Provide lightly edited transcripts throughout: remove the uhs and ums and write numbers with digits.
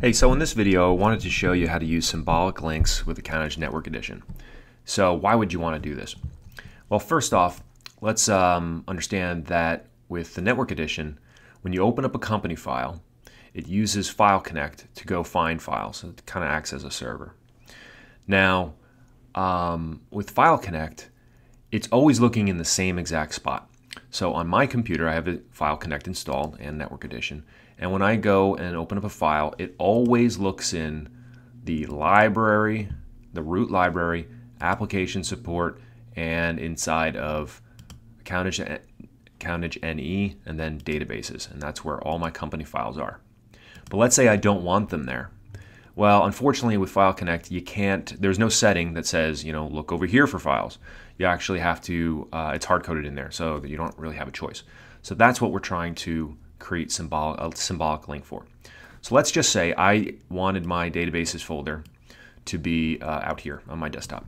Hey, so in this video I wanted to show you how to use symbolic links with AccountEdge Network Edition. So why would you want to do this? Well, first off, let's understand that with the Network Edition, when you open up a company file, it uses FileConnect to go find files. So it kind of acts as a server. Now, with FileConnect, it's always looking in the same exact spot. So on my computer, I have FileConnect installed and Network Edition. And when I go and open up a file, it always looks in the library, the root library, application support, and inside of AccountEdge NE, and then databases. And that's where all my company files are. But let's say I don't want them there. Well, unfortunately with FileConnect, you can't, there's no setting that says, look over here for files. You actually have to, it's hard-coded in there, so that you don't really have a choice. So that's what we're trying to create a symbolic link for. So let's just say I wanted my databases folder to be out here on my desktop.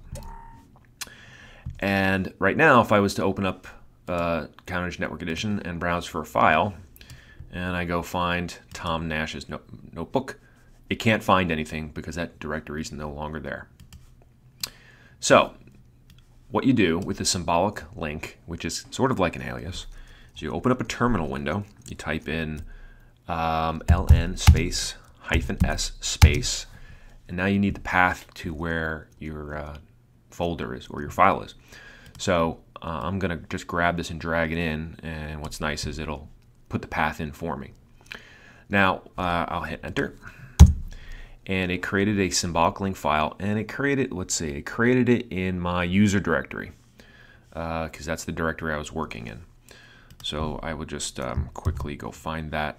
And right now, if I was to open up AccountEdge Network Edition and browse for a file, and I go find Tom Nash's notebook, it can't find anything because that directory is no longer there. So what you do with a symbolic link, which is sort of like an alias, is you open up a terminal window, you type in ln space -s space, and now you need the path to where your folder is or your file is. So I'm going to just grab this and drag it in, and what's nice is it'll put the path in for me. Now I'll hit enter, and it created a symbolic link file, and it created, let's see, it created it in my user directory because that's the directory I was working in. So I will just quickly go find that.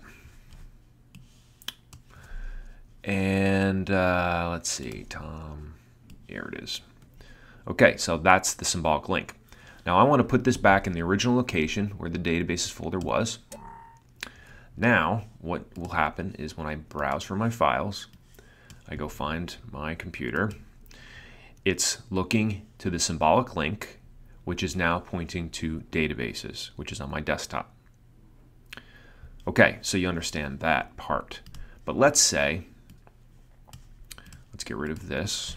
And let's see, Tom, here it is. Okay, so that's the symbolic link. Now I want to put this back in the original location where the databases folder was. Now what will happen is when I browse for my files, I go find my computer. It's looking to the symbolic link, which is now pointing to databases, which is on my desktop. Okay, so you understand that part. But let's say, let's get rid of this.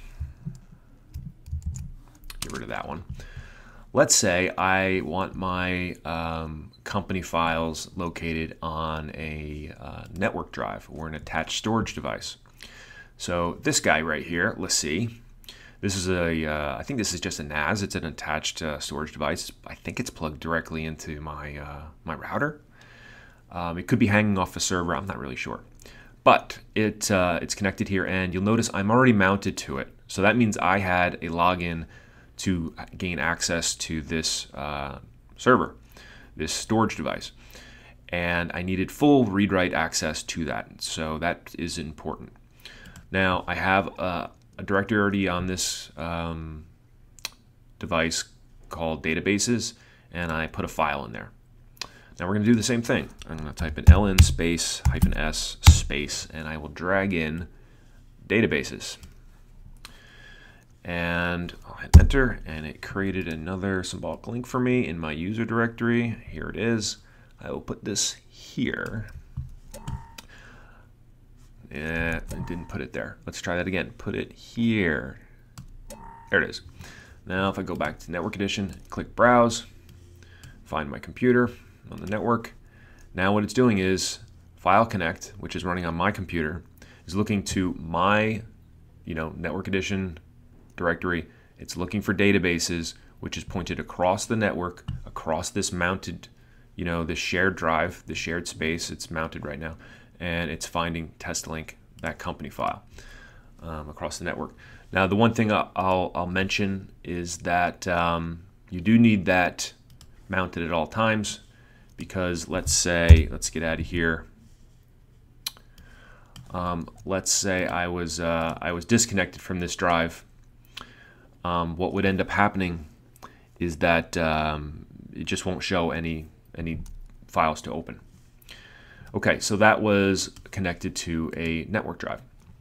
Get rid of that one. Let's say I want my company files located on a network drive or an attached storage device. So this guy right here, let's see. This is I think this is just a NAS. It's an attached storage device. I think it's plugged directly into my my router. It could be hanging off a server. I'm not really sure, but it's connected here, and you'll notice I'm already mounted to it. So that means I had a login to gain access to this server, this storage device, and I needed full read-write access to that. So that is important. Now I have a directory already on this device called databases, and I put a file in there. Now we're going to do the same thing. I'm going to type in ln space -s space, and I will drag in databases. And I'll hit enter, and it created another symbolic link for me in my user directory. Here it is. I will put this here. Yeah, I didn't put it there. Let's try that again. Put it here. There it is. Now if I go back to Network Edition, click Browse, find my computer on the network. Now what it's doing is FileConnect, which is running on my computer, is looking to my Network Edition directory. It's looking for databases, which is pointed across the network, across this mounted, this shared drive, the shared space. It's mounted right now. And it's finding test link, that company file, across the network. Now the one thing I'll mention is that you do need that mounted at all times, because let's get out of here. Let's say I was disconnected from this drive. What would end up happening is that it just won't show any files to open. Okay, so that was connected to a network drive.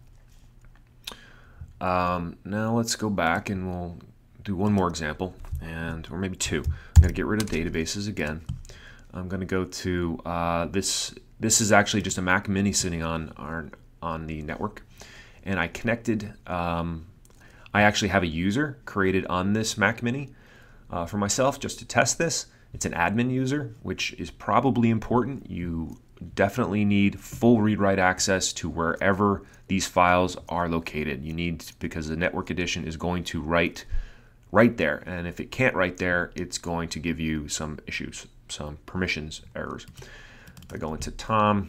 Now let's go back and we'll do one more example, or maybe two. I'm going to get rid of databases again. I'm going to go to this. This is actually just a Mac Mini sitting on on the network. And I connected, I actually have a user created on this Mac Mini for myself just to test this. It's an admin user, which is probably important. You definitely need full read-write access to wherever these files are located. You need, because the Network Edition is going to write right there, and if it can't write there, it's going to give you some issues, some permissions errors. If I go into Tom,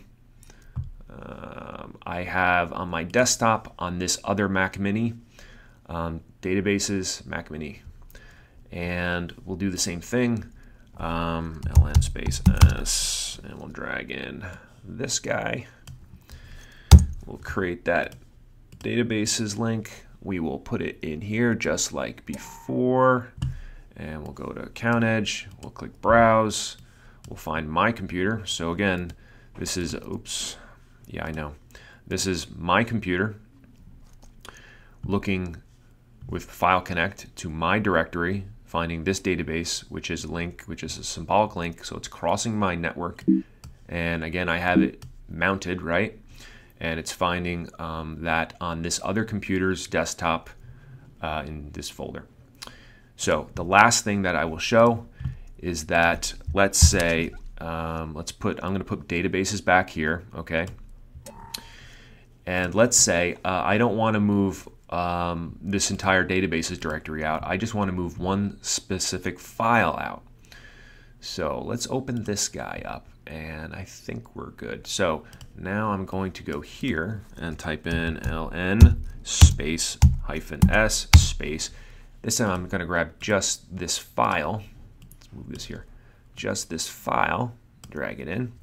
I have on my desktop on this other Mac Mini, databases, Mac Mini, and we'll do the same thing, ln space s, and we'll drag in this guy. We'll create that databases link. We will put it in here just like before, and we'll go to AccountEdge, we'll click Browse, we'll find my computer. So again, this is, oops, yeah, I know. This is my computer looking with FileConnect to my directory, finding this database, which is a link, which is a symbolic link, so it's crossing my network. And again, I have it mounted, right? And it's finding that on this other computer's desktop in this folder. So the last thing that I will show is that, let's say, I'm going to put databases back here, okay? And let's say I don't want to move this entire databases directory out. I just want to move one specific file out. So let's open this guy up, and I think we're good. So now I'm going to go here and type in ln space -s space. This time I'm going to grab just this file. Let's move this here. Just this file, drag it in.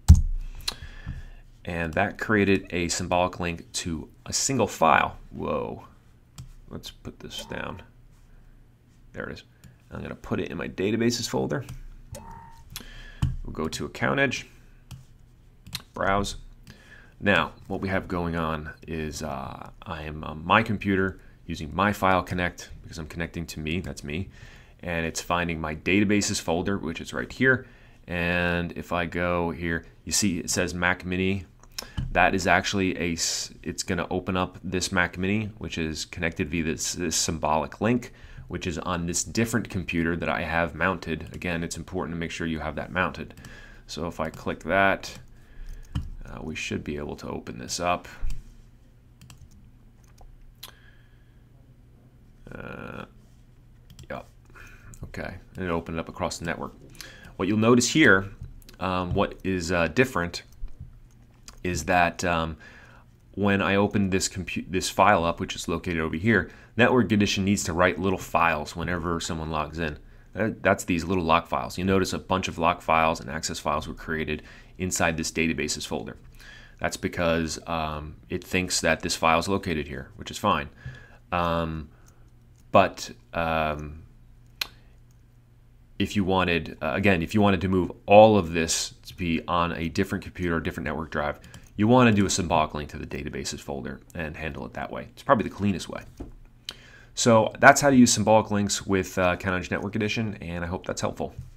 And that created a symbolic link to a single file. Whoa. Let's put this down. There it is. I'm going to put it in my databases folder. We'll go to AccountEdge, browse. Now, what we have going on is I am on my computer using my FileConnect because I'm connecting to me, that's me, and it's finding my databases folder, which is right here. And if I go here, you see it says Mac Mini. That is actually it's going to open up this Mac Mini, which is connected via this symbolic link, which is on this different computer that I have mounted. Again, it's important to make sure you have that mounted. So if I click that, we should be able to open this up. Yep. Okay, and it opened up across the network. What you'll notice here, what is different, is that when I open this file up, which is located over here, Network Edition needs to write little files whenever someone logs in. That's these little log files. You notice a bunch of log files and access files were created inside this databases folder. That's because it thinks that this file is located here, which is fine. If you wanted, again, if you wanted to move all of this to be on a different computer or different network drive, you want to do a symbolic link to the databases folder and handle it that way. It's probably the cleanest way. So that's how to use symbolic links with AccountEdge Network Edition, and I hope that's helpful.